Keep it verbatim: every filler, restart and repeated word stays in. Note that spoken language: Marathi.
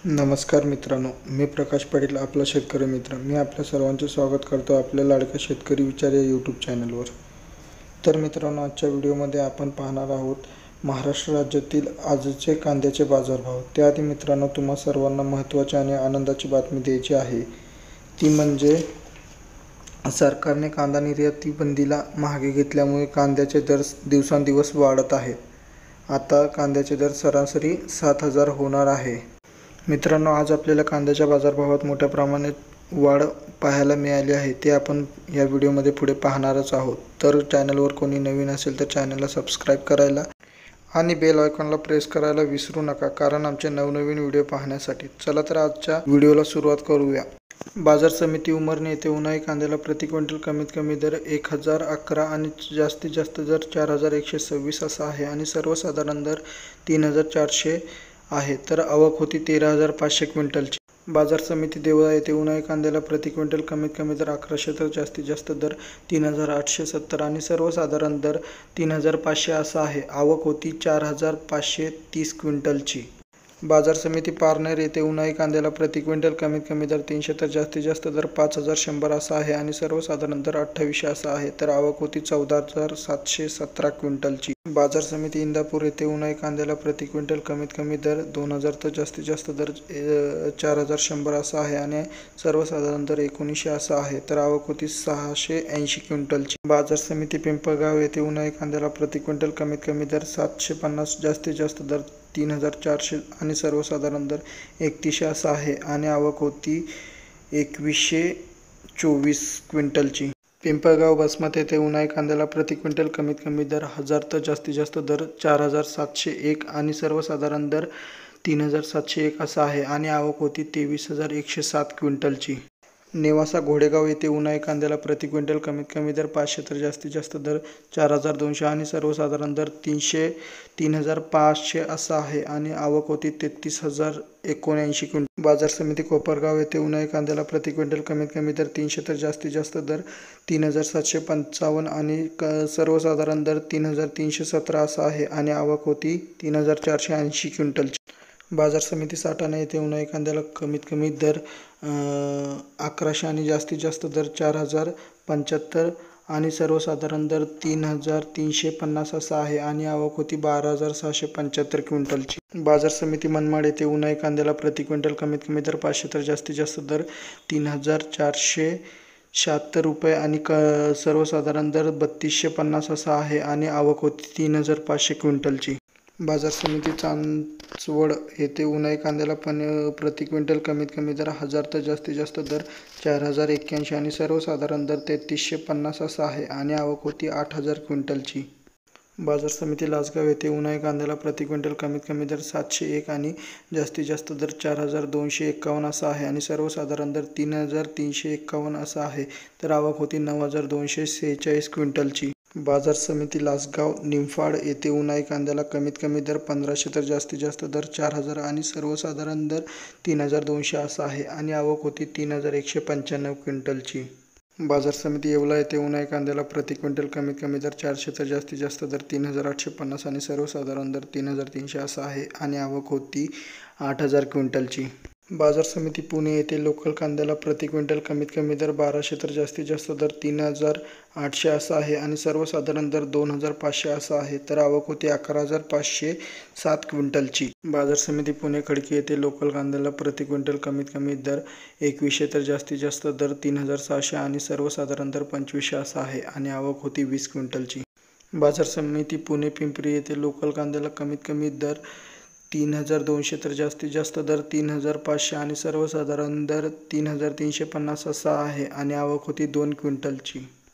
नमस्कार मित्रांनो, मी प्रकाश पाटील, आपला शेतकरी मित्र. मी आपल्या सर्वांचे स्वागत करतो आपल्या लाडक्या शेतकरी विचार या यूट्यूब चॅनलवर. तर मित्रांनो, आजच्या व्हिडिओमध्ये आपण पाहणार आहोत महाराष्ट्र राज्यातील आजचे कांद्याचे बाजारभाव. त्याआधी मित्रांनो, तुम्हा सर्वांना महत्त्वाची आणि आनंदाची बातमी द्यायची आहे, ती म्हणजे सरकारने कांदा निर्याती बंदीला मागे घेतल्यामुळे कांद्याचे दर दिवसेंदिवस वाढत आहेत. आता कांद्याचे दर सरासरी सात हजार होणार आहे. मित्रांनो, आज आपल्याला कांद्याच्या बाजारभावात मोठ्या प्रमाणात वाढ पाहायला मिळाली आहे. ते आपण या व्हिडिओमध्ये पुढे पाहणारच आहोत. तर चॅनलवर कोणी नवीन असेल तर चॅनलला सबस्क्राईब करायला आणि बेल आयकॉनला प्रेस करायला विसरू नका, कारण आमचे नवनवीन व्हिडिओ पाहण्यासाठी. चला तर आजच्या व्हिडिओला सुरुवात करूया. बाजार समिती उमरणे येथे उन्हाळी कांद्याला प्रति क्विंटल कमीत कमी दर एक हजार अकरा आणि जास्तीत जास्त दर चार हजार एकशे सव्वीस असा आहे आणि सर्वसाधारण दर तीन हजार चारशे आहे. तर आवक होती तेरा हजार पाचशे क्विंटलची. बाजार समिती देवळा येथे उन्हाळी कांद्याला प्रति क्विंटल कमीत कमी दर अकराशे तर जास्तीत जास्त दर तीन हजार आठशे सत्तर आणि सर्वसाधारण दर तीन हजार पाचशे असा आहे. आवक होती चार हजार पाचशे तीस क्विंटलची. बाजार समिती पारनेर येथे उन्हाळी कांद्याला प्रति क्विंटल कमीत कमी दर तीनशे तर जास्तीत जास्त दर पाच हजार शंभर असा आहे आणि सर्वसाधारण दर अठ्ठावीसशे असा आहे. तर आवक होती चौदा हजार सातशे सतरा क्विंटलची. बाजार समिती इंदापूर येथे उन्हाळी कांद्याला प्रति क्विंटल कमीत कमी दर दोन हजार तर जास्तीत जास्त दर चार हजार शंभर असा आहे आणि सर्वसाधारण दर एकोणीसशे असा आहे. तर आवक होती सहाशे ऐंशी क्विंटलची. बाजार समिती पिंपळगाव येथे उन्हाळी कांद्याला प्रति क्विंटल कमीत कमी दर सातशे पन्नास जास्तीत जास्त दर तीन हजार चारशे आणि सर्वसाधारण दर एकतीसशे असा आहे आणि आवक होती एकवीसशे चोवीस क्विंटलची. पिंपळगाव बसमत येथे उन्हाळी कांद्याला प्रति क्विंटल कमीत कमी दर हजार तर जास्तीत जास्त दर चार हजार सातशे एक आणि सर्वसाधारण दर तीन हजार सातशे एक असा आहे आणि आवक होती तेवीस हजार एकशे सात क्विंटलची. नेवासा घोडेगाव येथे उन्हाळी कांद्याला प्रति क्विंटल कमीत कमी दर पाचशे तर जास्तीत जास्त दर चार हजार दोनशे आणि सर्वसाधारण दर तीनशे तीन हजार पाचशे असा आहे आणि आवक होती तेहतीस हजार एकोणऐंशी क्विंटल. बाजार समिती कोपरगाव येथे उन्हाळी कांद्याला प्रति क्विंटल कमीत कमी दर तीनशे तर जास्तीत जास्त दर तीन हजार सातशे पंचावन्न आणि सर्वसाधारण दर तीन हजार तीनशे सतरा असा आहे आणि आवक होती तीन हजार चारशे ऐंशी क्विंटलची. बाजार समिती साठाणा येथे उन्हाळी कांद्याला कमीत कमी दर अकराशे आणि जास्तीत जास्त दर चार हजार पंच्याहत्तर आणि सर्वसाधारण दर तीन हजार तीनशे पन्नास असा आहे आणि आवक होती बारा हजार सहाशे पंच्याहत्तर क्विंटलची. बाजार समिती मनमाड येथे उन्हाळी कांद्याला प्रति क्विंटल कमीत कमी दर पाचशे तर जास्तीत जास्त दर तीन हजार चारशे शहात्तर रुपये आणि क सर्वसाधारण दर बत्तीसशे पन्नास असा आहे आणि आवक होती तीन हजार पाचशे क्विंटलची. बाजार समिती चांचवड येथे उन्हाळी कांद्याला पण प्रति क्विंटल कमीत कमी दर हजार तर जास्तीत जास्त दर चार हजार एक्क्याऐंशी आणि सर्वसाधारण दर तेहतीसशे पन्नास असा आहे आणि आवक होती आठ हजार क्विंटलची. बाजार समिती लासगाव येथे उन्हाळी कांद्याला प्रति क्विंटल कमीत कमी दर सातशे एक आणि जास्तीत जास्त दर चार हजार दोनशे एक्कावन्न असा आहे आणि सर्वसाधारण दर तीन हजार तीनशे एक्कावन्न असा आहे. तर आवक होती नऊ हजार दोनशे सेहेचाळीस क्विंटलची. बाजार समिती लासगाव निमफाड येथे उन्हाळी कांद्याला कमीत कमी दर पंधराशे तर जास्तीत जास्त दर चार हजार आणि सर्वसाधारण दर तीन हजार दोनशे असा आहे आणि आवक होती तीन हजार एकशे पंच्याण्णव क्विंटलची. बाजार समिती येवला येथे उन्हाळी कांद्याला प्रति क्विंटल कमीत कमी दर चारशे तर जास्तीत जास्त दर तीन हजार आठशे पन्नास आणि सर्वसाधारण दर तीन हजार तीनशे असा आहे आणि आवक होती आठ हजार क्विंटलची. बाजार समिती पुणे येथे लोकल कांद्याला प्रति क्विंटल कमीत कमी दर बाराशे तर जास्तीत जास्त दर तीन हजार आठशे असा आहे आणि सर्वसाधारण दर दोन हजार पाचशे असा आहे. तर आवक होती अकरा हजार पाचशे सात क्विंटलची. बाजार समिती पुणे खडकी येथे लोकल कांद्याला प्रति क्विंटल कमीत कमी दर एकवीसशे तर जास्तीत जास्त दर तीन हजार सहाशे आणि सर्वसाधारण दर पंचवीसशे असा आहे आणि आवक होती वीस क्विंटलची. बाजार समिती पुणे पिंपरी येथे लोकल कांद्याला कमीत कमी दर तीन हजार दोनशे तर जास्तीत जास्त दर तीन हजार पाचशे आणि सर्वसाधारण दर तीन हजार तीनशे पन्नास असा आहे आणि आवक होती दोन क्विंटलची.